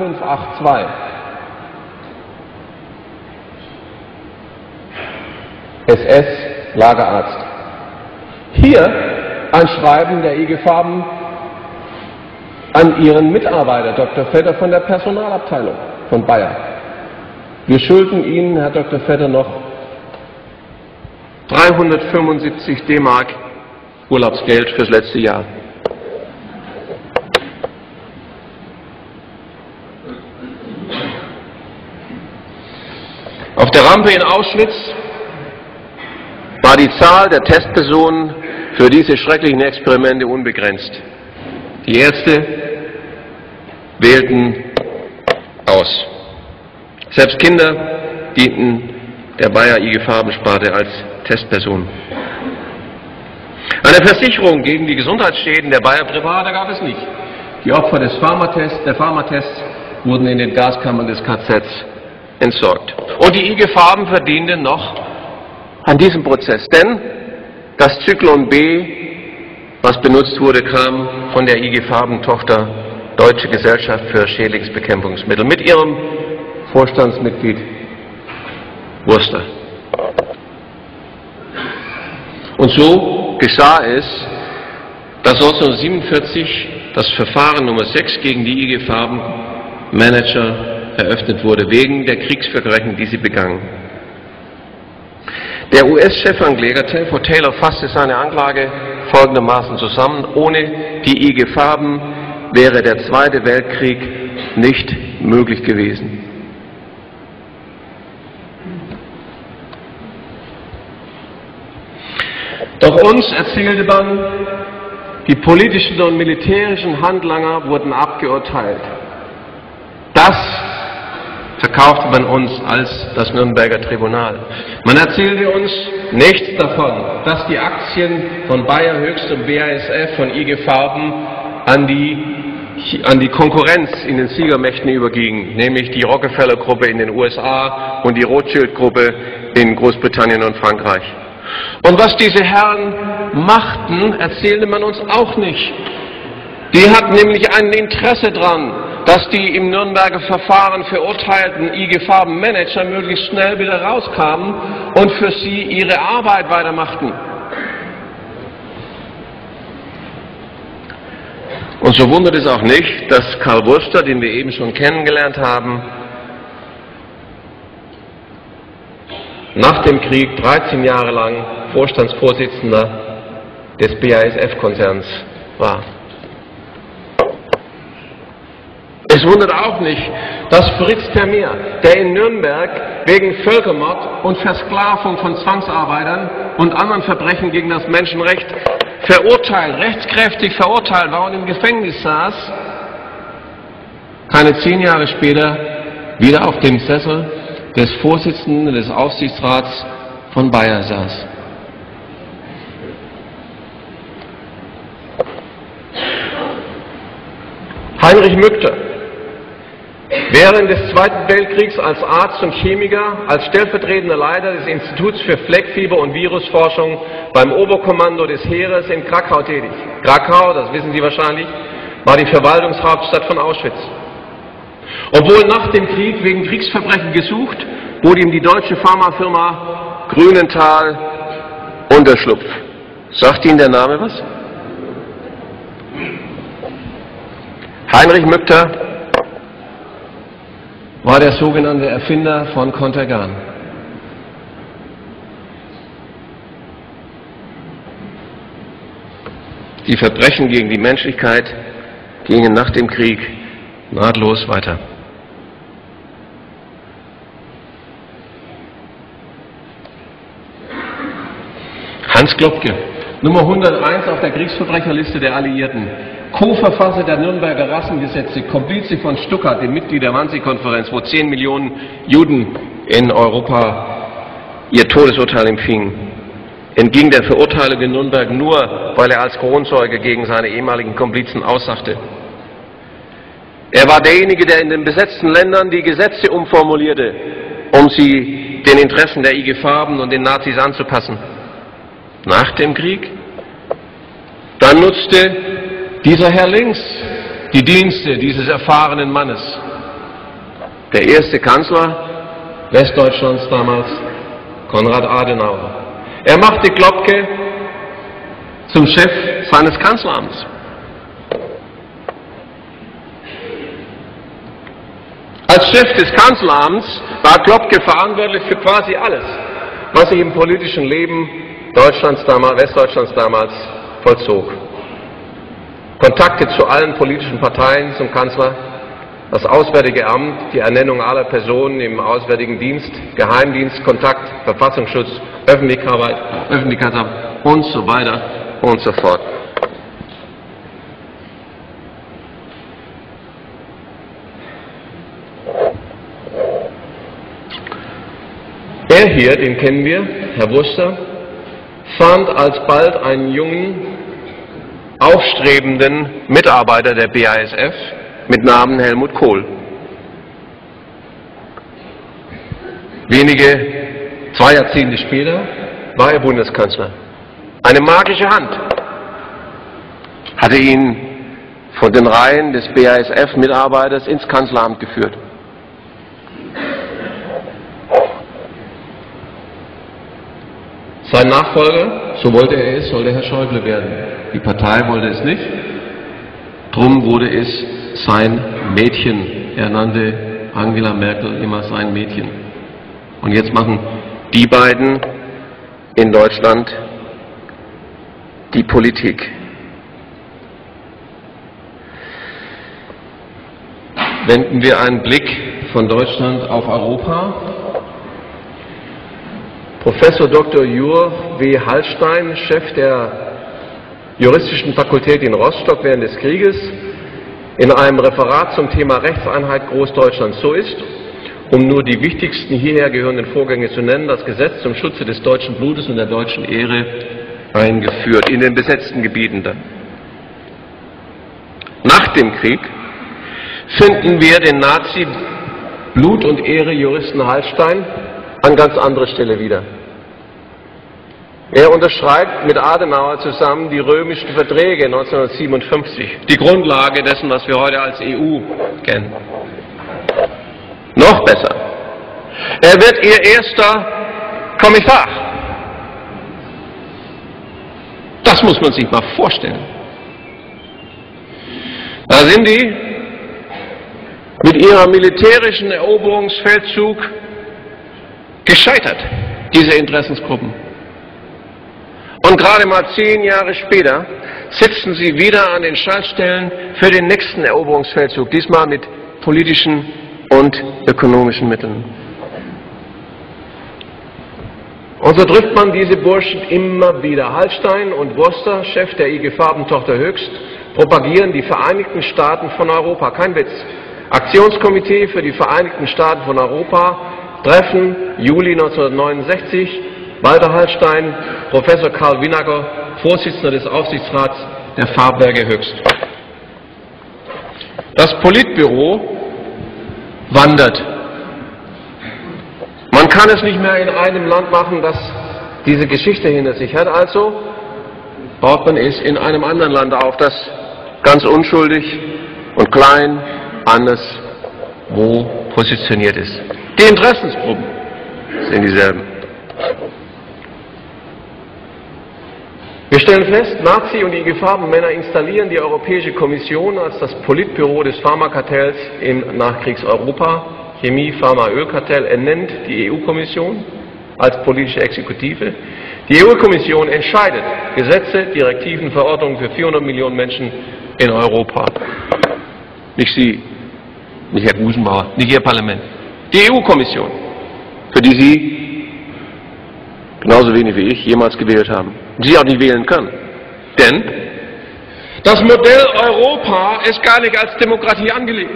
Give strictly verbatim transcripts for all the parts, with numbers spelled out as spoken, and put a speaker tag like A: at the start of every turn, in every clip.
A: fünf acht zwei. S S, Lagerarzt. Hier ein Schreiben der I G Farben an Ihren Mitarbeiter, Doktor Vetter von der Personalabteilung von Bayer. Wir schulden Ihnen, Herr Doktor Vetter, noch dreihundertfünfundsiebzig D-Mark Urlaubsgeld fürs letzte Jahr. Auf der Rampe in Auschwitz war die Zahl der Testpersonen für diese schrecklichen Experimente unbegrenzt. Die Ärzte wählten aus. Selbst Kinder dienten der Bayer I G Farben-Sparte als Testpersonen. Eine Versicherung gegen die Gesundheitsschäden der Bayer Private gab es nicht. Die Opfer des Pharmatests, der Pharmatests wurden in den Gaskammern des K Zs entsorgt. Und die I G Farben verdienten noch an diesem Prozess, denn das Zyklon B, was benutzt wurde, kam von der I G Farben-Tochter Deutsche Gesellschaft für Schädlingsbekämpfungsmittel mit ihrem Vorstandsmitglied Wurster. Und so geschah es, dass neunzehnhundertsiebenundvierzig das Verfahren Nummer sechs gegen die I G Farben-Manager eröffnet wurde, wegen der Kriegsverbrechen, die sie begangen. Der U S-Chefankläger Telford Taylor fasste seine Anklage folgendermaßen zusammen: Ohne die I G Farben wäre der Zweite Weltkrieg nicht möglich gewesen. Doch uns erzählte man, die politischen und militärischen Handlanger wurden abgeurteilt. Das verkaufte man uns als das Nürnberger Tribunal. Man erzählte uns nichts davon, dass die Aktien von Bayer Höchst und B A S F von I G Farben an die, an die Konkurrenz in den Siegermächten übergingen, nämlich die Rockefeller-Gruppe in den U S A und die Rothschild-Gruppe in Großbritannien und Frankreich. Und was diese Herren machten, erzählte man uns auch nicht. Die hatten nämlich ein Interesse daran, dass die im Nürnberger Verfahren verurteilten I G Farben-Manager möglichst schnell wieder rauskamen und für sie ihre Arbeit weitermachten. Und so wundert es auch nicht, dass Karl Wurster, den wir eben schon kennengelernt haben, nach dem Krieg dreizehn Jahre lang Vorstandsvorsitzender des B A S F-Konzerns war. Es wundert auch nicht, dass Fritz Termeer, der in Nürnberg wegen Völkermord und Versklavung von Zwangsarbeitern und anderen Verbrechen gegen das Menschenrecht verurteilt, rechtskräftig verurteilt war und im Gefängnis saß, keine zehn Jahre später wieder auf dem Sessel des Vorsitzenden des Aufsichtsrats von Bayer saß. Heinrich Mückter, während des Zweiten Weltkriegs als Arzt und Chemiker, als stellvertretender Leiter des Instituts für Fleckfieber und Virusforschung beim Oberkommando des Heeres in Krakau tätig. Krakau, das wissen Sie wahrscheinlich, war die Verwaltungshauptstadt von Auschwitz. Obwohl nach dem Krieg wegen Kriegsverbrechen gesucht, wurde ihm die deutsche Pharmafirma Grünenthal Unterschlupf. Sagt Ihnen der Name was? Heinrich Mückter war der sogenannte Erfinder von Contergan. Die Verbrechen gegen die Menschlichkeit gingen nach dem Krieg nahtlos weiter. Hans Klopke, Nummer hunderteins auf der Kriegsverbrecherliste der Alliierten, Co-Verfasser der Nürnberger Rassengesetze, Komplize von Stuttgart, dem Mitglied der Wannsee-Konferenz, wo zehn Millionen Juden in Europa ihr Todesurteil empfingen, entging der Verurteilung in Nürnberg nur, weil er als Kronzeuge gegen seine ehemaligen Komplizen aussagte. Er war derjenige, der in den besetzten Ländern die Gesetze umformulierte, um sie den Interessen der I G Farben und den Nazis anzupassen. Nach dem Krieg, dann nutzte dieser Herr links die Dienste dieses erfahrenen Mannes der erste Kanzler Westdeutschlands damals, Konrad Adenauer. Er machte Klopke zum Chef seines Kanzleramts. Als Chef des Kanzleramts war Klopke verantwortlich für quasi alles, was sich im politischen Leben Deutschlands damals, Westdeutschlands damals vollzog. Kontakte zu allen politischen Parteien zum Kanzler, das Auswärtige Amt, die Ernennung aller Personen im Auswärtigen Dienst, Geheimdienst, Kontakt, Verfassungsschutz, Öffentlichkeit, Öffentlichkeitsarbeit und so weiter und so fort. Er hier, den kennen wir, Herr Wurster, fand alsbald einen jungen, aufstrebenden Mitarbeiter der B A S F mit Namen Helmut Kohl. Wenige, zwei Jahrzehnte später war er Bundeskanzler. Eine magische Hand hatte ihn von den Reihen des B A S F-Mitarbeiters ins Kanzleramt geführt. Sein Nachfolger, so wollte er es, sollte Herr Schäuble werden. Die Partei wollte es nicht. Drum wurde es sein Mädchen. Er nannte Angela Merkel immer sein Mädchen. Und jetzt machen die beiden in Deutschland die Politik. Wenden wir einen Blick von Deutschland auf Europa. Professor Doktor Jur W. Hallstein, Chef der Juristischen Fakultät in Rostock während des Krieges, in einem Referat zum Thema Rechtseinheit Großdeutschlands so ist, um nur die wichtigsten hierher gehörenden Vorgänge zu nennen, das Gesetz zum Schutze des deutschen Blutes und der deutschen Ehre eingeführt, in den besetzten Gebieten dann. Nach dem Krieg finden wir den Nazi Blut- und Ehre-Juristen Hallstein an ganz anderer Stelle wieder. Er unterschreibt mit Adenauer zusammen die römischen Verträge neunzehnhundertsiebenundfünfzig, die Grundlage dessen, was wir heute als E U kennen. Noch besser, er wird ihr erster Kommissar. Das muss man sich mal vorstellen. Da sind die mit ihrer militärischen Eroberungsfeldzug gescheitert, diese Interessensgruppen. Und gerade mal zehn Jahre später sitzen sie wieder an den Schaltstellen für den nächsten Eroberungsfeldzug, diesmal mit politischen und ökonomischen Mitteln. Und so trifft man diese Burschen immer wieder. Hallstein und Wurster, Chef der I G Farbentochter Höchst, propagieren die Vereinigten Staaten von Europa. Kein Witz. Aktionskomitee für die Vereinigten Staaten von Europa, Treffen Juli neunzehnhundertneunundsechzig, Walter Hallstein, Professor Karl Winacker, Vorsitzender des Aufsichtsrats der Farbwerke Höchst. Das Politbüro wandert. Man kann es nicht mehr in einem Land machen, das diese Geschichte hinter sich hat, also baut man es in einem anderen Land auf, das ganz unschuldig und klein, anders, wo positioniert ist. Die Interessensgruppen sind dieselben. Wir stellen fest, Nazi und I G Farbenmänner installieren die Europäische Kommission als das Politbüro des Pharmakartells im Nachkriegseuropa. Chemie, Pharma, Ölkartell ernennt die E U-Kommission als politische Exekutive. Die E U-Kommission entscheidet Gesetze, Direktiven, Verordnungen für vierhundert Millionen Menschen in Europa. Nicht Sie, nicht Herr Gusenbauer, nicht Ihr Parlament. Die E U-Kommission, für die Sie genauso wenig wie ich jemals gewählt haben. Und Sie auch nicht wählen können. Denn das Modell Europa ist gar nicht als Demokratie angelegt.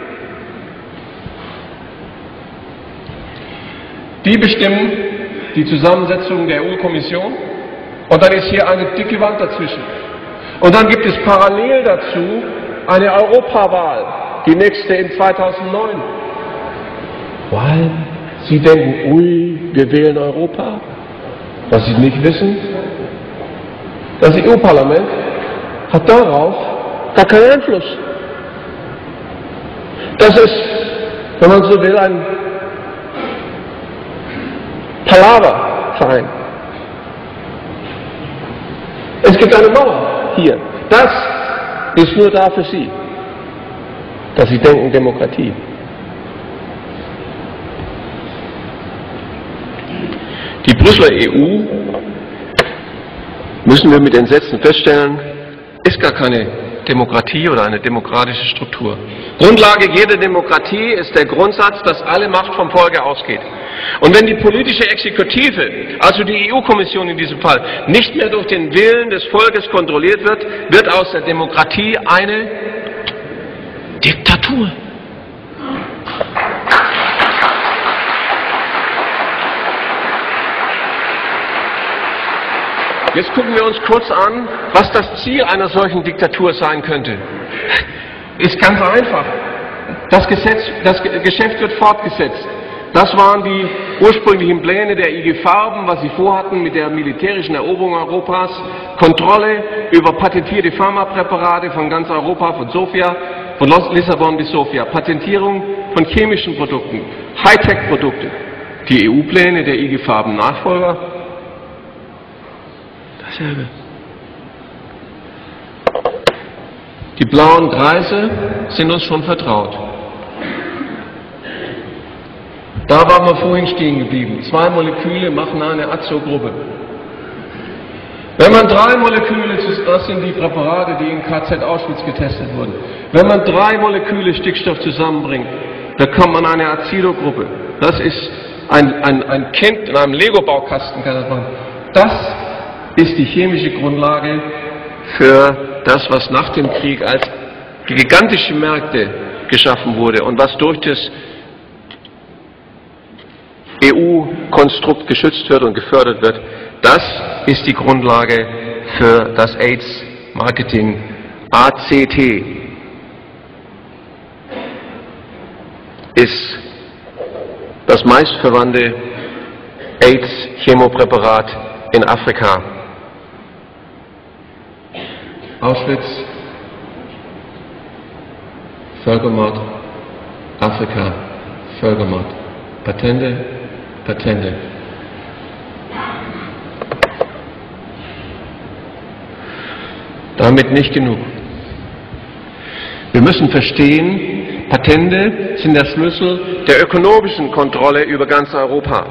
A: Die bestimmen die Zusammensetzung der E U-Kommission und dann ist hier eine dicke Wand dazwischen. Und dann gibt es parallel dazu eine Europawahl, die nächste in zweitausendneun. Weil Sie denken, ui, wir wählen Europa. Was Sie nicht wissen, das E U-Parlament hat darauf gar keinen Einfluss. Das ist wenn man so will, ein Palaververein. Es gibt eine Mauer hier. Das ist nur da für Sie, dass Sie denken Demokratie. Die Brüsseler E U, müssen wir mit Entsetzen feststellen, ist gar keine Demokratie oder eine demokratische Struktur. Grundlage jeder Demokratie ist der Grundsatz, dass alle Macht vom Volke ausgeht. Und wenn die politische Exekutive, also die E U-Kommission in diesem Fall, nicht mehr durch den Willen des Volkes kontrolliert wird, wird aus der Demokratie eine Diktatur. Jetzt gucken wir uns kurz an, was das Ziel einer solchen Diktatur sein könnte. Ist ganz einfach. Das, Gesetz, das Geschäft wird fortgesetzt. Das waren die ursprünglichen Pläne der I G Farben, was sie vorhatten mit der militärischen Eroberung Europas. Kontrolle über patentierte Pharmapräparate von ganz Europa, von Sofia, von Lissabon bis Sofia. Patentierung von chemischen Produkten, Hightech-Produkte. Die E U-Pläne der I G Farben Nachfolger. Dasselbe. Die blauen Kreise sind uns schon vertraut. Da waren wir vorhin stehen geblieben. Zwei Moleküle machen eine Azogruppe. Wenn man drei Moleküle, das sind die Präparate, die in K Z Auschwitz getestet wurden, wenn man drei Moleküle Stickstoff zusammenbringt, bekommt man eine Azidogruppe. Das ist ein, ein, ein Kind in einem Lego-Baukasten, kann das machen. Das ist die chemische Grundlage für das, was nach dem Krieg als gigantische Märkte geschaffen wurde und was durch das E U-Konstrukt geschützt wird und gefördert wird. Das ist die Grundlage für das AIDS-Marketing. A C T ist das meistverwandte AIDS-Chemopräparat in Afrika. Auschwitz, Völkermord, Afrika, Völkermord. Patente, Patente. Damit nicht genug. Wir müssen verstehen, Patente sind der Schlüssel der ökonomischen Kontrolle über ganz Europa.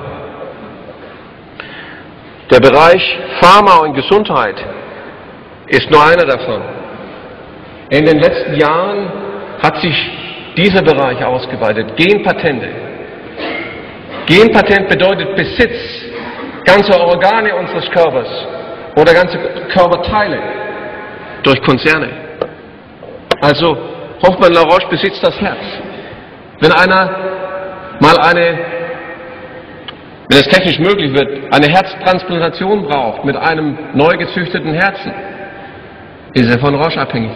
A: Der Bereich Pharma und Gesundheit ist nur einer davon. In den letzten Jahren hat sich dieser Bereich ausgeweitet. Genpatente. Genpatent bedeutet Besitz ganzer Organe unseres Körpers oder ganze Körperteile durch Konzerne. Also Hoffmann-La Roche besitzt das Herz. Wenn einer mal eine, wenn es technisch möglich wird, eine Herztransplantation braucht mit einem neu gezüchteten Herzen, ist er von Roche abhängig.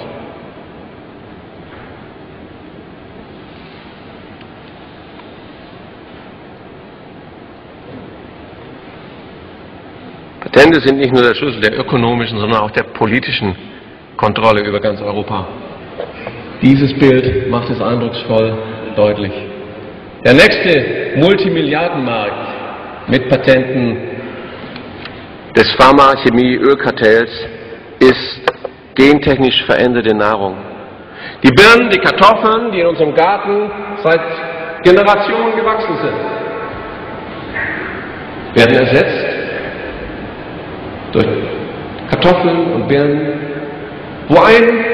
A: Patente sind nicht nur der Schlüssel der ökonomischen, sondern auch der politischen Kontrolle über ganz Europa. Dieses Bild macht es eindrucksvoll deutlich. Der nächste Multimilliardenmarkt mit Patenten des Pharma-Chemie-Ölkartells ist gentechnisch veränderte Nahrung. Die Birnen, die Kartoffeln, die in unserem Garten seit Generationen gewachsen sind, werden ersetzt durch Kartoffeln und Birnen, wo ein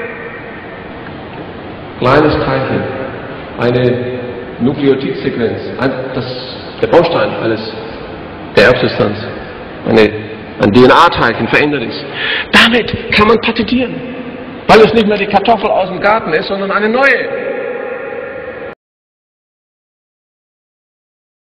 A: kleines Teilchen, eine Nukleotidsequenz, ein, das, der Baustein alles der Erbsubstanz, eine, ein D N A-Teilchen verändert ist. Damit kann man patentieren, weil es nicht mehr die Kartoffel aus dem Garten ist, sondern eine neue